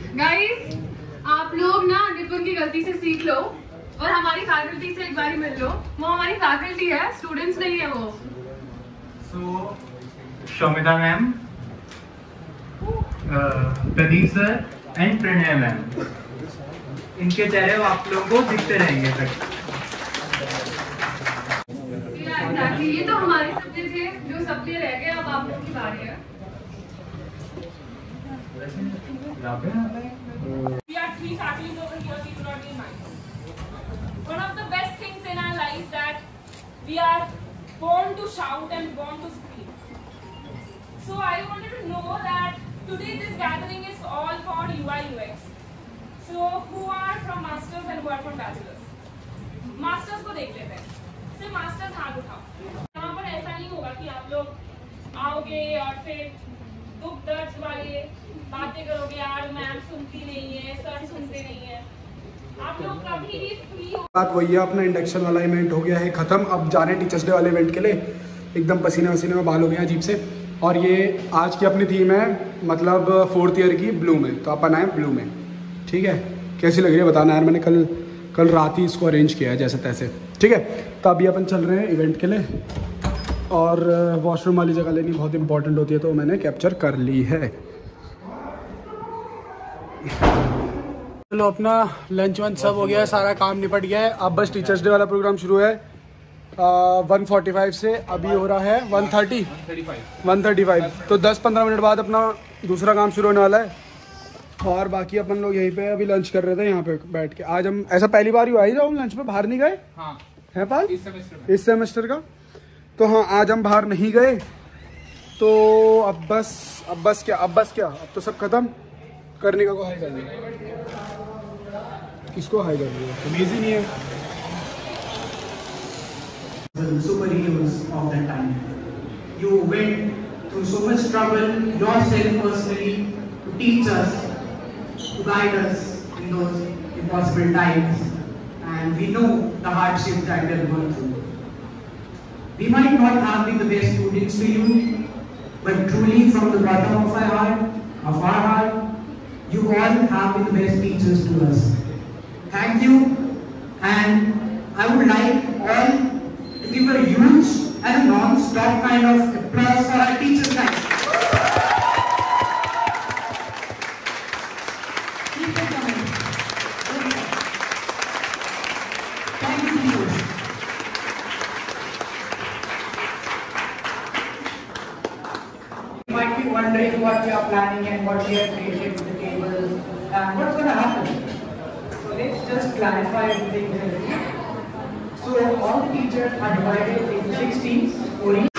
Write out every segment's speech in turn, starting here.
Guys, आप लोग ना निपुण की गलती से सीख लो और हमारी फैकल्टी से एक बार मिल लो। वो हमारी फैकल्टी है, स्टूडेंट्स नहीं है वो। So, Shaumita ma'am, Pradeep sir and Pranay ma'am, इनके चेहरे आप लोगों को दिखते रहेंगे तक। ये तो हमारे सपने थे, जो सपने रह गए, अब आप लोगों की बारी है। We are three faculties over here, we do not need mics. One of the best things in our life that we are born to shout and born to scream. So I wanted to know that today this gathering is all for UI UX. So who are from masters and who are from bachelors? Masters को देख लेते हैं। सिर्फ masters हाथ उठाओ। यहाँ पर ऐसा नहीं होगा कि आप लोग आओगे और फिर दुख दर्द वाले बातें करोगे, यार मैम सुनती नहीं है, सर सुनते नहीं है। आप लोग कभी भी फ्री हो। बात वही है, अपना इंडक्शन वाला इवेंट हो गया है ख़त्म। अब जा रहे हैं टीचर्स डे वाले इवेंट के लिए। एकदम पसीने वसीने में बाल हो गए हैं अजीब से। और ये आज की अपनी थीम है, मतलब 4th ईयर की ब्लू में, तो अपन आए ब्लू में। ठीक है, कैसी लग रही है बताना यार। मैंने कल रात ही इसको अरेंज किया है जैसे तैसे। ठीक है, तो अभी अपन चल रहे हैं इवेंट के लिए और वॉशरूम वाली जगह लेनी बहुत इंपॉर्टेंट होती है, तो मैंने कैप्चर कर ली है। चलो, अपना लंच वंच सब हो गया है, सारा काम निपट गया है। अब बस टीचर्स डे वाला प्रोग्राम शुरू है 1:45 से। अभी हो रहा है 1:35। तो 10-15 मिनट बाद अपना दूसरा काम शुरू होने वाला है। और बाकी अपन लोग यहीं पे अभी लंच कर रहे थे यहाँ पे बैठ के। आज हम ऐसा पहली बार ही हुआ ही जब हम लंच पे बाहर नहीं गए। हाँ है पाल, इस सेमेस्टर का। तो हाँ, आज हम बाहर नहीं गए। तो अब बस क्या अब तो सब खत्म करने का। को हाई कर दिया, किसको हाई कर दिया, तमीज़ ही नहीं है। Superheroes of that time. You went through so much trouble yourself personally to teach us, to guide us in those impossible times, and we know the hardships that we have gone through. We might not have been the best students to you, but truly from the bottom of our heart, you all have been the best teachers to us. Thank you, and I would like all to give a huge and a non-stop kind of applause for our teachers, guys. Keep it coming. Thank you, teachers. You might be wondering what we are planning and what we have created to the table and what's going to happen. So let's just clarify everything here. So all the teachers are divided into 6 teams, 4 each.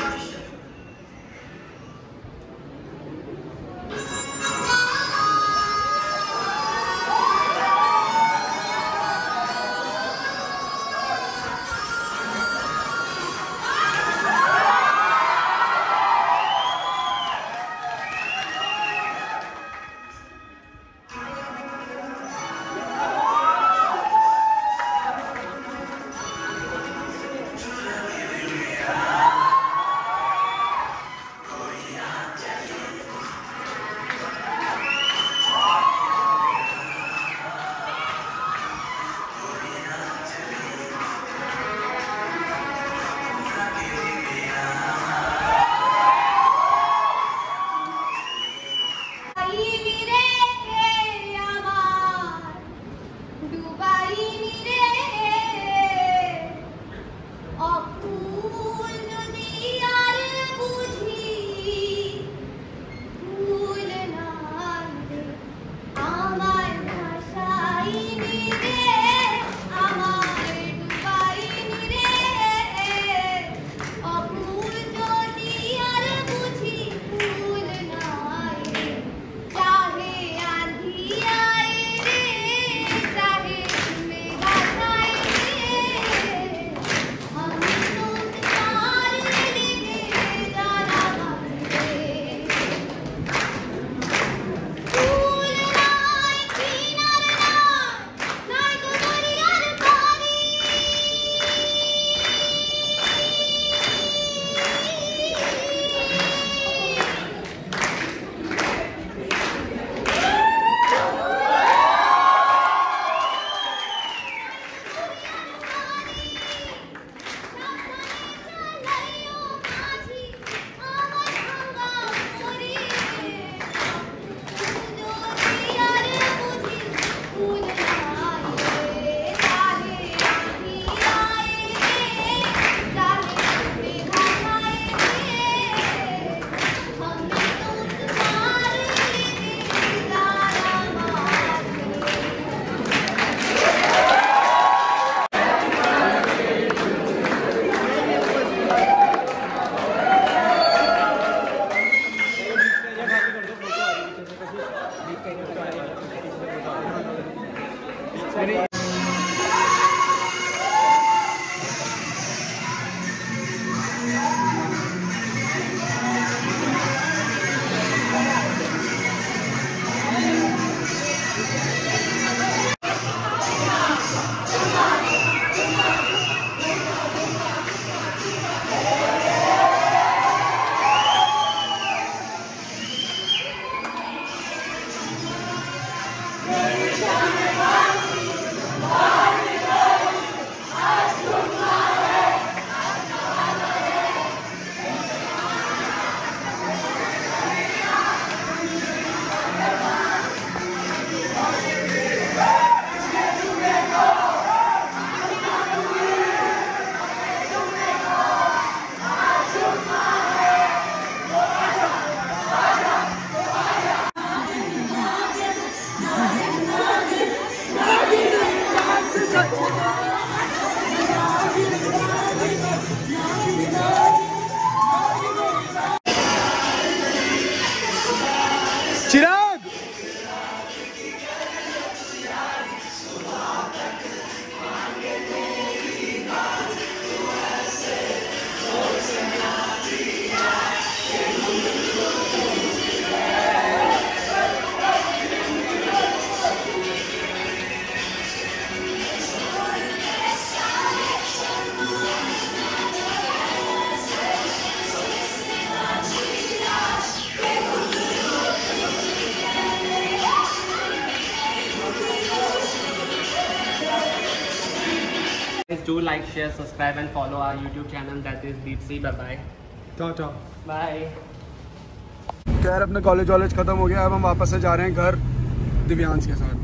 Do like, share, subscribe and follow our YouTube channel that is Deepsea. Bye bye. Tata. Bye. खैर अपना college खत्म हो गया, अब हम वापस से जा रहे हैं घर दिव्यांश के साथ।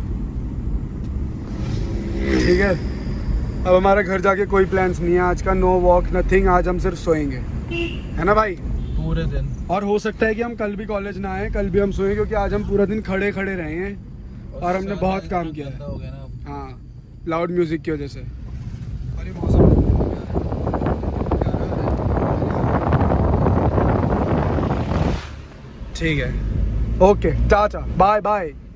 ठीक है, अब हमारा घर जाके कोई प्लान्स नहीं है आज का, नो वॉक नथिंग। आज हम सिर्फ सोएंगे, है ना भाई, पूरे दिन। और हो सकता है कि हम कल भी कॉलेज ना आए, कल भी हम सोएं, क्योंकि आज हम पूरा दिन खड़े रहे हैं और हमने बहुत काम किया है। हाँ, लाउड म्यूजिक की वजह से। और ये मौसम ठीक है। Okay, tata, bye bye.